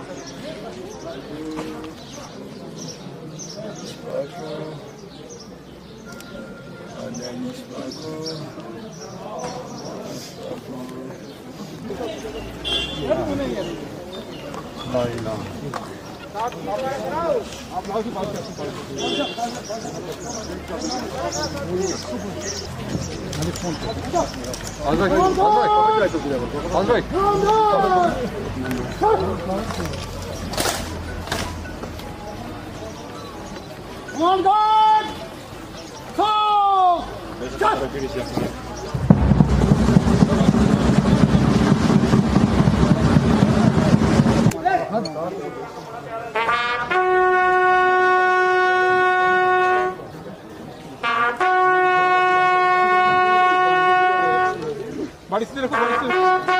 On guard! Call! Body still, body still.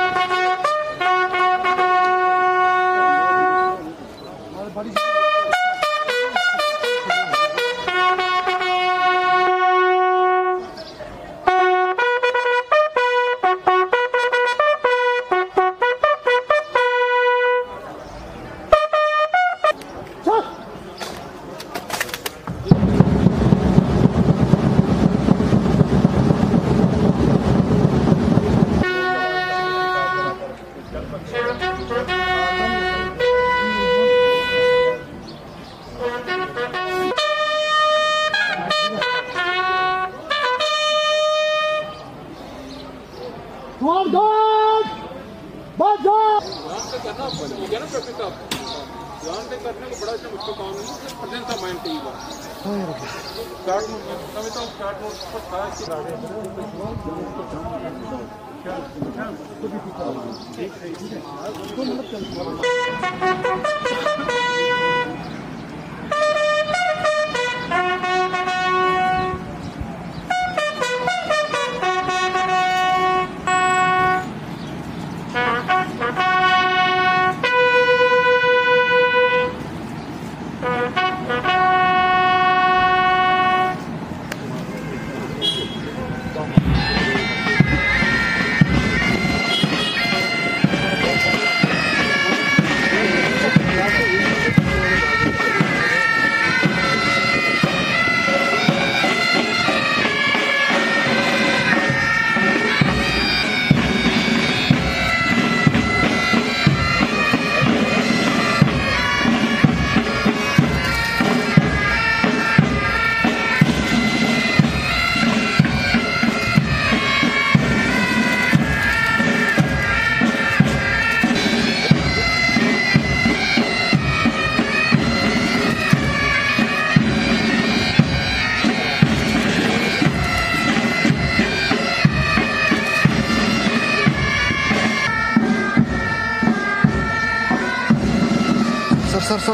Come on! Baja! करना हो गया ना प्रैक्टिस आप ध्यान से करने को बड़ा इसमें मुझको काम नहीं प्रेजेंस ऑफ माइंड चाहिए बस स्टार्ट नोट मैं तो स्टार्ट नोट पर था कि ठीक है तो मतलब चल सर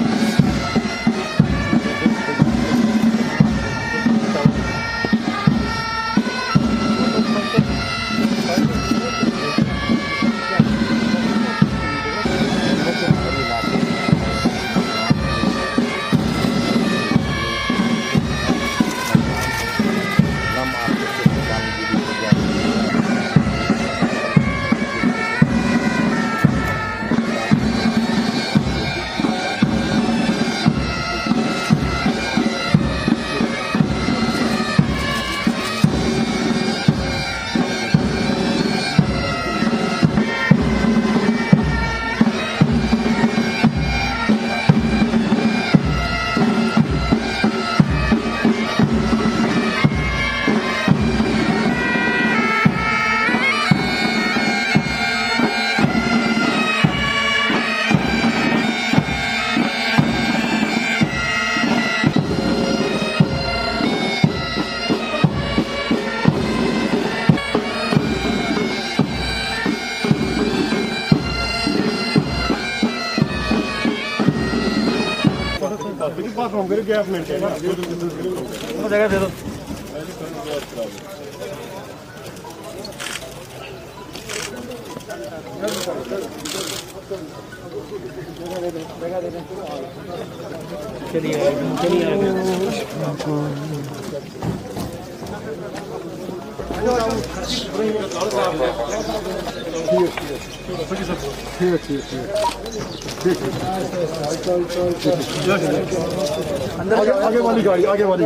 गैप मेंटेन जगह दे दो चलिए चलिए आगे वाली गाड़ी आगे वाली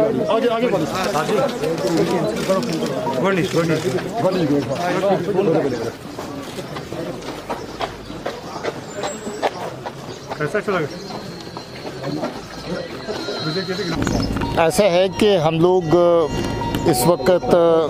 ऐसा है कि हम लोग इस वक्त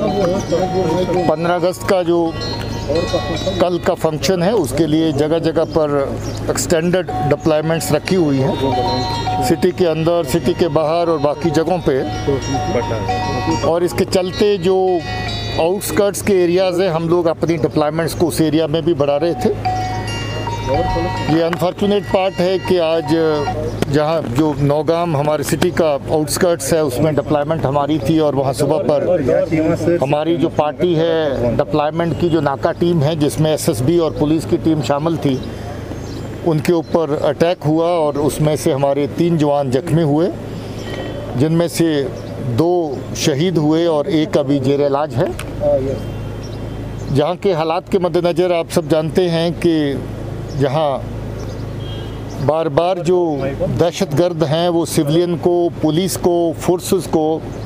15 अगस्त का जो कल का फंक्शन है उसके लिए जगह जगह पर एक्सटेंडेड डिप्लॉयमेंट्स रखी हुई हैं, सिटी के अंदर, सिटी के बाहर और बाकी जगहों पे। और इसके चलते जो आउटस्कर्ट्स के एरियाज़ हैं हम लोग अपनी डिप्लॉयमेंट्स को उस एरिया में भी बढ़ा रहे थे। ये अनफॉर्चुनेट पार्ट है कि आज जहाँ जो नौगाम हमारे सिटी का आउटस्कर्ट्स है उसमें डिप्लॉयमेंट हमारी थी और वहाँ सुबह पर हमारी जो पार्टी है डिप्लॉयमेंट की जो नाका टीम है जिसमें एसएसबी और पुलिस की टीम शामिल थी, उनके ऊपर अटैक हुआ और उसमें से हमारे 3 जवान जख्मी हुए, जिनमें से 2 शहीद हुए और 1 अभी जेर इलाज है। जहाँ के हालात के मद्देनज़र आप सब जानते हैं कि जहाँ बार बार जो दहशतगर्द हैं वो सिविलियन को, पुलिस को, फोर्सेस को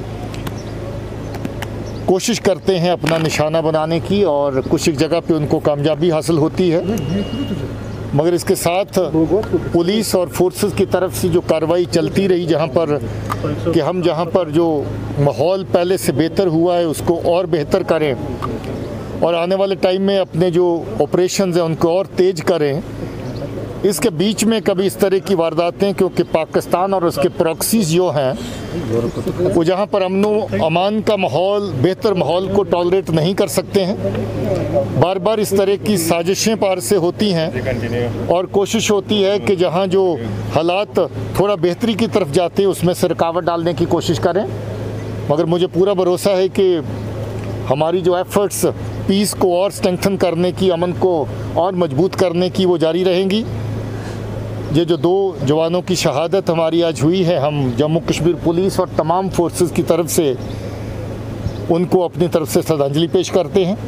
कोशिश करते हैं अपना निशाना बनाने की और कुछ एक जगह पे उनको कामयाबी हासिल होती है। मगर इसके साथ पुलिस और फोर्सेस की तरफ से जो कार्रवाई चलती रही जहाँ पर जो माहौल पहले से बेहतर हुआ है उसको और बेहतर करें और आने वाले टाइम में अपने जो ऑपरेशंस हैं उनको और तेज़ करें। इसके बीच में कभी इस तरह की वारदातें, क्योंकि पाकिस्तान और उसके प्रॉक्सीज जो हैं वो जहाँ पर अमन अमान का माहौल, बेहतर माहौल को टॉलरेट नहीं कर सकते हैं, बार बार इस तरह की साजिशें पार से होती हैं और कोशिश होती है कि जहाँ जो हालात थोड़ा बेहतरी की तरफ जाते हैं उसमें से रुकावट डालने की कोशिश करें। मगर मुझे पूरा भरोसा है कि हमारी जो एफर्ट्स पीस को और स्ट्रेंथन करने की, अमन को और मजबूत करने की, वो जारी रहेंगी। ये जो 2 जवानों की शहादत हमारी आज हुई है, हम जम्मू कश्मीर पुलिस और तमाम फोर्सेस की तरफ से उनको अपनी तरफ से श्रद्धांजलि पेश करते हैं।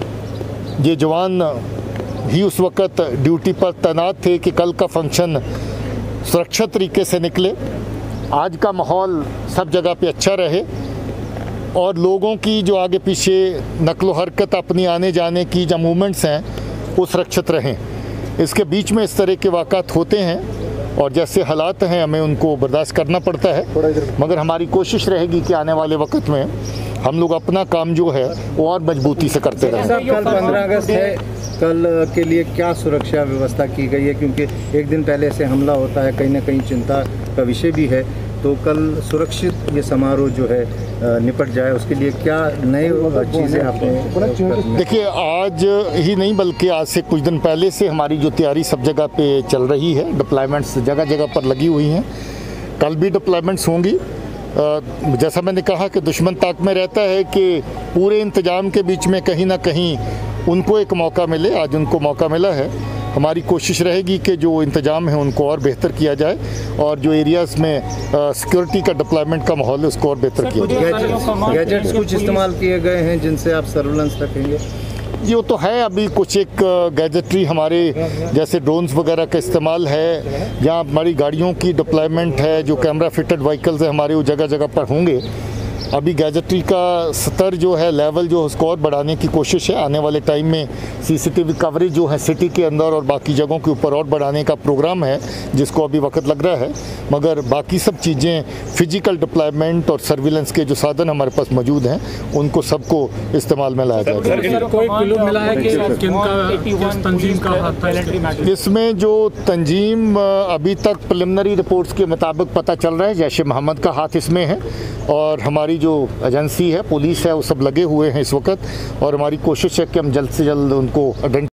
ये जवान भी उस वक़्त ड्यूटी पर तैनात थे कि कल का फंक्शन सुरक्षित तरीके से निकले, आज का माहौल सब जगह पे अच्छा रहे और लोगों की जो आगे पीछे नकलो हरकत अपनी आने जाने की जो मूवमेंट्स हैं वो सुरक्षित रहें। इसके बीच में इस तरह के वाक़ात होते हैं और जैसे हालात हैं हमें उनको बर्दाश्त करना पड़ता है, मगर हमारी कोशिश रहेगी कि आने वाले वक्त में हम लोग अपना काम जो है वो और मजबूती से करते रहें। कल 15 अगस्त है, कल के लिए क्या सुरक्षा व्यवस्था की गई है? क्योंकि एक दिन पहले से हमला होता है, कहीं ना कहीं चिंता का विषय भी है, तो कल सुरक्षित ये समारोह जो है निपट जाए उसके लिए क्या नए चीज़ें आपने? देखिए, आज ही नहीं बल्कि आज से कुछ दिन पहले से हमारी जो तैयारी सब जगह पे चल रही है, डिप्लॉयमेंट्स जगह जगह पर लगी हुई हैं। कल भी डिप्लॉयमेंट्स होंगी। जैसा मैंने कहा कि दुश्मन ताक में रहता है कि पूरे इंतजाम के बीच में कहीं ना कहीं उनको एक मौका मिले, आज उनको मौका मिला है। हमारी कोशिश रहेगी कि जो इंतजाम है उनको और बेहतर किया जाए और जो एरियाज़ में सिक्योरिटी का डिप्लॉयमेंट का माहौल है उसको और बेहतर किया जाए। गैजेट्स कुछ इस्तेमाल किए गए हैं जिनसे आप सर्विलेंस रखेंगे? ये तो है, अभी कुछ एक गैजेटरी हमारे जैसे ड्रोन्स वगैरह का इस्तेमाल है, जहाँ हमारी गाड़ियों की डिप्लॉयमेंट है, जो कैमरा फिटेड व्हीकल्स है हमारे वो जगह जगह पर होंगे। अभी गैजेटरी का स्तर जो है, लेवल जो उसको और बढ़ाने की कोशिश है। आने वाले टाइम में सीसीटीवी कवरेज जो है सिटी के अंदर और बाकी जगहों के ऊपर और बढ़ाने का प्रोग्राम है, जिसको अभी वक्त लग रहा है। मगर बाकी सब चीज़ें, फिजिकल डिप्लॉयमेंट और सर्विलेंस के जो साधन हमारे पास मौजूद हैं उनको सबको इस्तेमाल में लाया जाएगा। कोई क्लू मिला है कि किस तंजीम का हाथ था इसमें? जो तंजीम अभी तक प्रिलिमिनरी रिपोर्ट्स के मुताबिक पता चल रहा है जैश ए मोहम्मद का हाथ इसमें है और हमारी जो एजेंसी है, पुलिस है, वो सब लगे हुए हैं इस वक्त और हमारी कोशिश है कि हम जल्द से जल्द उनको